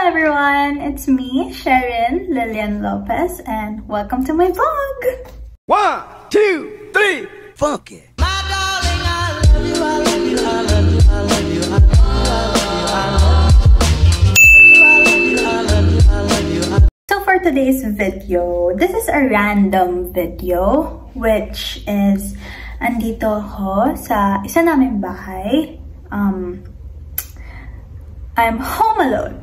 everyone, it's me, Sharon Lillian Lopez, and welcome to my vlog! 1, 2, 3, funk it! My darling, I love you, I love you, I love you, I love you, I love you, I love you. So for today's video, this is a random video, which is, andito ako sa isa naming bahay. I'm home alone.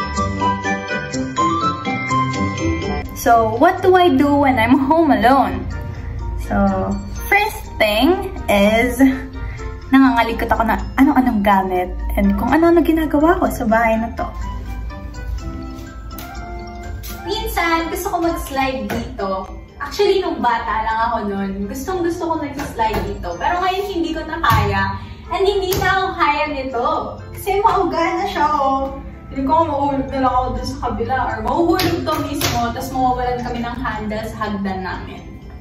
So, what do I do when I'm home alone? So, first thing is, nangangalikot ako na ano-anong gamit and kung ano-ano ginagawa ko sa bahay na to. Minsan, gusto ko mag-slide dito. Actually, nung bata lang ako nun, gustong-gusto ko nag-slide dito. Pero ngayon, hindi ko na kaya. And hindi na ako kaya nito. Kasi mauga na siya, oh. Hindi ko mauhulog na lang ako dun sa kabila. Or mauhulog to mismo, tapos mawawalan kami ng handle sa hagdan namin.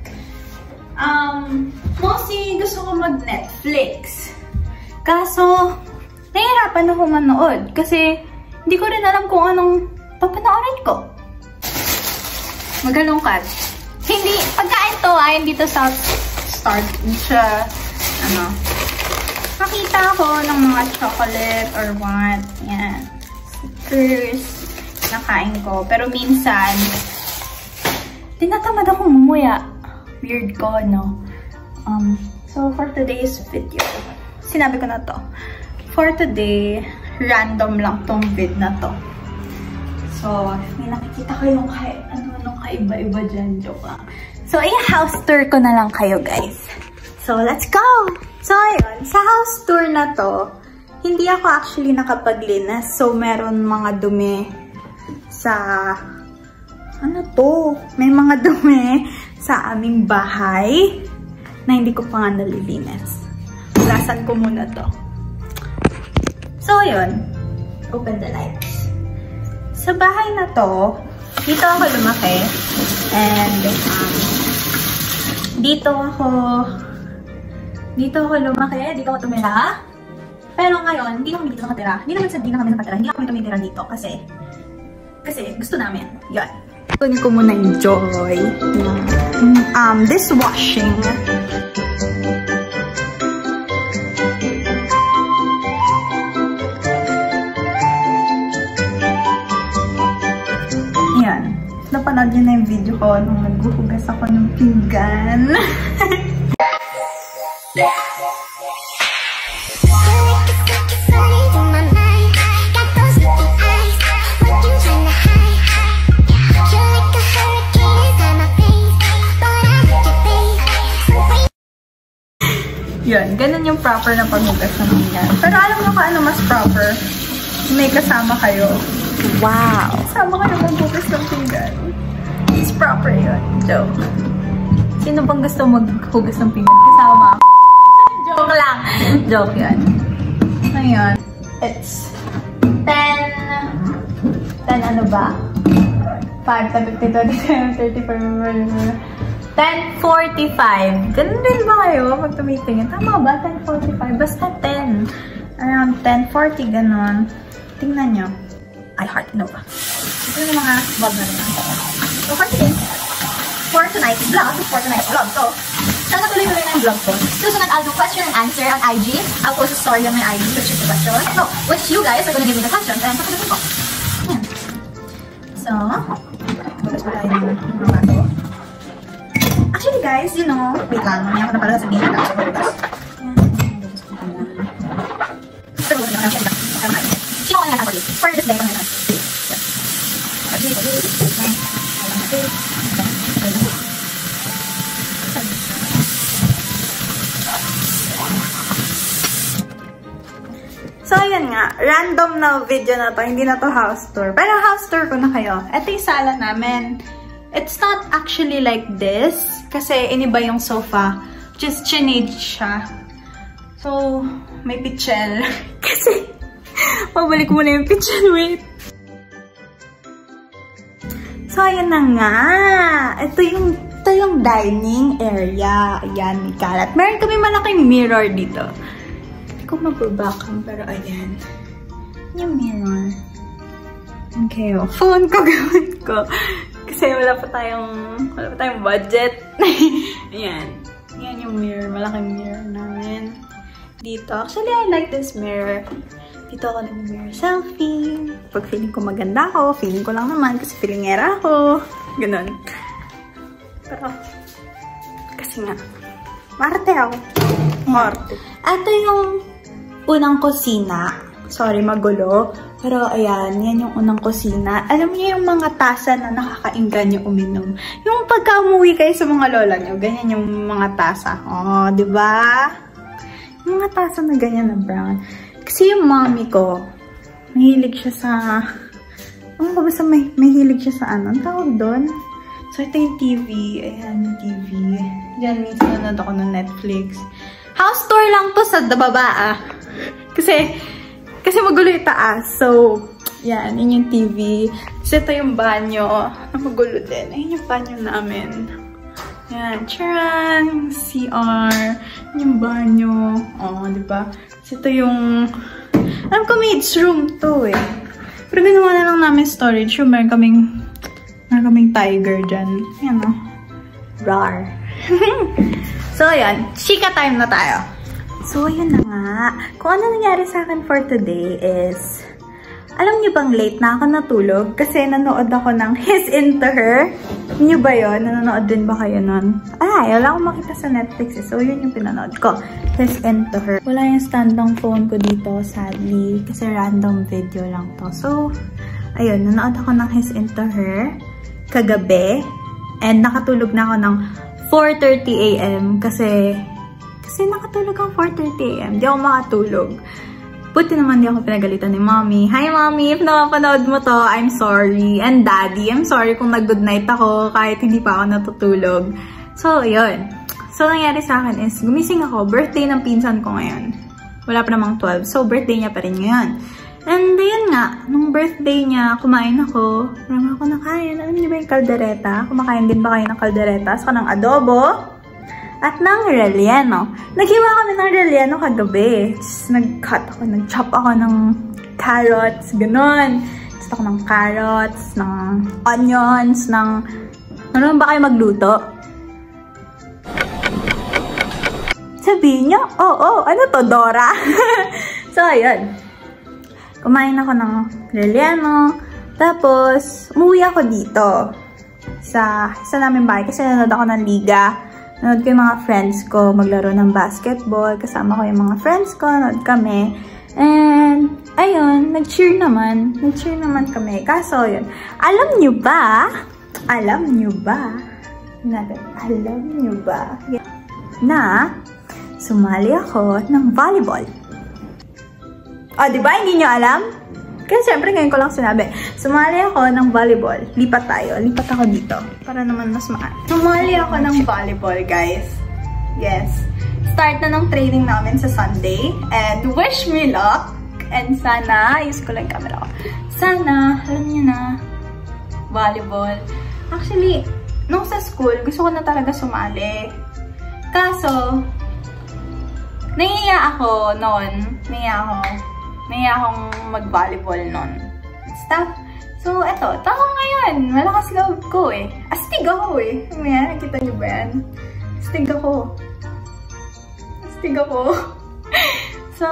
Mostly, gusto ko mag-Netflix. Kaso, nahihirapan ako manood. Kasi, hindi ko rin alam kung anong papanoorin ko. Magalungkat. Hindi, pagkain to ay hindi to sa start siya, nakita ko ng mga chocolate or what, yan, stickers, nakain ko. Pero minsan, tinatamad akong mumuya. Weird ko, no? So, for today's video, sinabi ko na to. For today, random lang tong vid na to. So, may nakikita ko yung ano-anong kaiba-iba dyan. Joke lang. So, i-house tour ko na lang kayo, guys. So, let's go! So, ayun. Sa house tour na to, hindi ako actually nakapaglinas. So, meron mga dumi sa... Ano to? May mga dumi sa aming bahay na hindi ko pa nga nalilinis. Hugasan ko muna to. So, ayun. Open the lights. Sa bahay na to, dito ako lumaki. And, dito ako lumaki, dito ako tumira. Pero ngayon, hindi naman dito nakatira. Hindi naman sa di na kami nakatira. Hindi kami tumitira dito kasi gusto namin. Yan. Kunin ko muna yung joy. Dishwashing. Yan. Napanood niyo na yung video ko nung naghuhugas ako ng pinggan. Yun, ganun yung proper na paghugas ng pinggan. Pero alam mo kung ano mas proper? May kasama kayo. Wow! Kasama kayo maghugas ng pinggan. It's proper yun. Joke. Sino bang gusto maghugas ng pinggan? Kasama ako. Joke lang. Joke yun. Ngayon, it's 10 ano ba? 5, 10, 50, 35, 10:45. Ganun din ba kayo pag tumitingin? Tama ba? 10:45. Basta 10. Around 10:40, ganun. Tingnan nyo. I heart Nova. Ito yung mga vlog na rin. So, for today, for tonight's vlog, so, sana tuloy-tuloy na yung vlog ko. Susunod, I'll do question and answer on IG. I'll post a story on my IG, which is the question. No, which you guys are gonna give me the questions, and sasagutin ko. Ayan. So, bukas pa tayo ng mga bato. Actually, guys, you know, wait lang, may ako na pala sabihin na sa bukas. Sino ko na yan for this day, so, ayan nga. Random na video na to. Hindi na to house tour. Pero house tour ko na kayo. Ito yung sala namin. It's not actually like this. Kasi iniba yung sofa. Just chinage siya. So, may pichel. Kasi, pabalik muna yung pichel. Wait. So, ayan na nga. Ito yung dining area. Ayan, may kalat. Meron kami malaking mirror dito. Hindi ko mababakang, pero ayan. Yung mirror. kayo. Phone ko, gamit ko. Kasi wala pa tayong budget. Ayan. Ayan yung mirror. Malaking mirror namin. Dito. Actually, I like this mirror. Dito ako nag-mirror selfie. Pag feeling ko maganda ako, feeling ko lang naman kasi feelingera ako. Ganun. Pero, kasi nga, marte ako. Marte. Ito yung unang kusina. Sorry, magulo. Pero, ayan, yan yung unang kusina. Alam niyo yung mga tasa na nakakainggan nyo uminom. Yung pagka umuwi kayo sa mga lola nyo, ganyan yung mga tasa. Oh, diba? Yung mga tasa na ganyan na brown. Kasi yung mommy ko, mahilig siya sa... Ano ba basta mahilig siya sa ano? Ang tawag doon? So, ito yung TV. Ayan, yung TV. Diyan, minsan nanood ako ng Netflix. House tour lang to sa baba, ah. Kasi magulo yung taas. So, yan. Yun yung TV. Kasi ito yung banyo. Magulo din. Ayun yung banyo namin. Yan. Charan! CR. Yung banyo. Oh, diba? Kasi ito yung... Alam ko, maid's room to eh. Pero ginawa na lang namin storage room. Meron kaming tiger dyan. Yan o. Rar. So, ayan. Chika time na tayo. So, yun na nga. Kung ano nangyari sa akin for today is, alam niyo bang late na ako natulog? Kasi nanood ako ng His Into Her. Niyo ba yun? Nanonood din ba kayo nun? Ay, wala akong makita sa Netflix eh. So, yun yung pinanood ko. His Into Her. Wala yung stand-down phone ko dito, sadly. Kasi random video lang to. So, ayun, nanood ako ng His Into Her kagabi. And nakatulog na ako ng 4:30 AM kasi nakatulog ako 4:30 AM. Di ako makatulog. Buti naman di ako pinagalitan ni Mommy. Hi, Mommy! If napapanood mo to, I'm sorry. And Daddy, I'm sorry kung nag-good night ako kahit hindi pa ako natutulog. So, yun. So, nangyari sa akin is, gumising ako. Birthday ng pinsan ko ngayon. Wala pa namang 12. So, birthday niya pa rin ngayon. And ayun nga, nung birthday niya, kumain ako. Marami ako nakain. Alam niyo ba yung kaldereta? Kumakain din ba kayo ng kaldereta? Saka ng adobo? At ng relleno. Naghiwa kami ng relleno kagabi. Nag-chop ako ng carrots, ganun. Gusto ko ng carrots, ng onions, ng... Ano ba kayo magluto? Sabihin niyo, oo, ano to, Dora? So, ayun. Kumain ako ng relleno. Tapos, umuwi ako dito. Sa namin bahay. Kasi nanood ako ng liga. Nanood ko yung mga friends ko maglaro ng basketball. Kasama ko yung mga friends ko. Nanood kami. And, ayun, nag-cheer naman. Nag-cheer naman kami. Kaso, yun. Alam nyo ba na sumali ako ng volleyball? O, diba? Hindi nyo alam? Kaya syempre, ngayon ko lang sinabi. Sumali ako ng volleyball. Lipat tayo. Lipat ako dito. Para naman mas Sumali ako ng volleyball, guys. Yes. Start na ng training namin sa Sunday. And wish me luck. And sana, ayos ko lang yung camera ko. Sana, alam nyo na, volleyball. Actually, nung sa school, gusto ko na talaga sumali. Kaso, nahiya ako noon. Nahiya akong mag-volleyball noon. Stuff. So, eto. Tako ngayon. Malakas loob ko eh. Astig ako eh. Ayan, nakita niyo ba yan? Astig ako. So,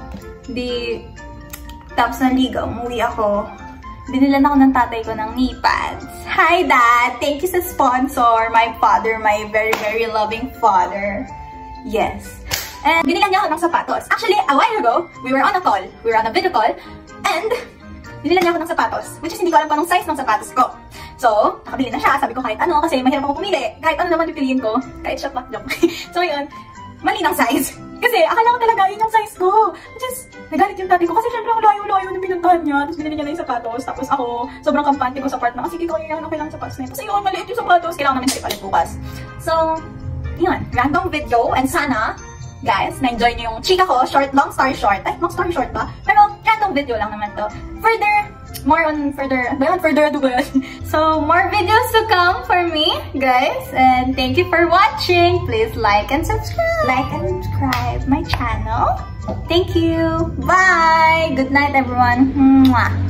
tapos ng liga, umuwi ako. Binilan ako ng tatay ko ng knee pads. Hi, Dad! Thank you sa sponsor. My father, my very, very loving father. Yes. And binilan niya ako ng sapatos. Actually, a while ago, we were on a video call, and binilan niya ako ng sapatos. Which is, hindi ko alam kung anong size ng sapatos ko. So, nakabili na siya. Sabi ko kahit ano, kasi mahirap ako pumili. Kahit ano naman pipiliin ko. Kahit shop pa. Joke. So, yun. Mali ng size. Kasi, akala ko talaga yun yung size ko. Which is, nagalit yung tatay ko. Kasi syempre, ang layo-layo ng pinuntahan niya. Tapos binili niya na yung sapatos. Tapos ako, sobrang kampante ko sa part na, sige ko yung kailangan sapatos na yun. Kasi yun, maliit yung sapatos. Kailangan namin ipalit bukas. So, yun. Random video. And sana, guys, na-enjoy niyo yung chika ko, long story short. Ay, long story short ba? Pero, random video lang naman to. Further ado ba yun? So, more videos to come for me, guys. And thank you for watching. Please like and subscribe my channel. Thank you. Bye! Good night, everyone. Mwah.